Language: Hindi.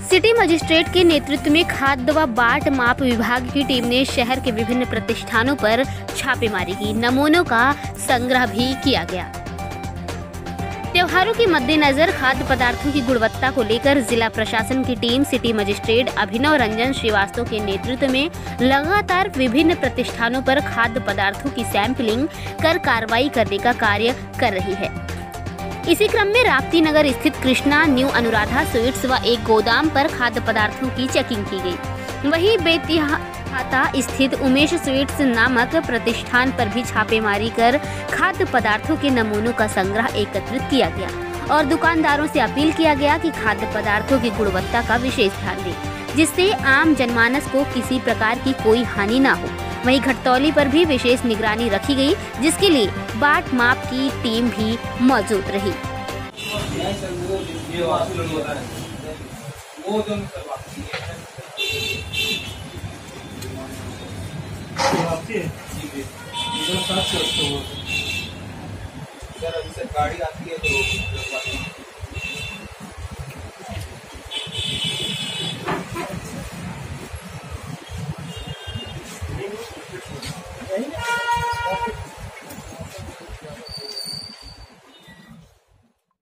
सिटी मजिस्ट्रेट के नेतृत्व में खाद्य व बाट माप विभाग की टीम ने शहर के विभिन्न प्रतिष्ठानों पर छापेमारी की। नमूनों का संग्रह भी किया गया। त्योहारों के मद्देनजर खाद्य पदार्थों की गुणवत्ता को लेकर जिला प्रशासन की team city magistrate Abhinav Ranjan Srivastava के नेतृत्व में लगातार विभिन्न प्रतिष्ठानों पर खाद्य पदार्थों की सैंपलिंग कर कार्रवाई करने का कार्य कर रही है। इसी क्रम में राप्ती नगर स्थित कृष्णा न्यू अनुराधा स्वीट्स व एक गोदाम पर खाद्य पदार्थों की चेकिंग की गई। वहीं बेतिहाता स्थित उमेश स्वीट्स नामक प्रतिष्ठान पर भी छापेमारी कर खाद्य पदार्थों के नमूनों का संग्रह एकत्रित किया गया और दुकानदारों से अपील किया गया कि खाद्य पदार्थों की गुणवत्ता का विशेष ध्यान दें, जिससे आम जनमानस को किसी प्रकार की कोई हानि न हो। वहीं घटतौली पर भी विशेष निगरानी रखी गई, जिसके लिए बाट माप की टीम भी मौजूद रही। गाड़ी आती है तो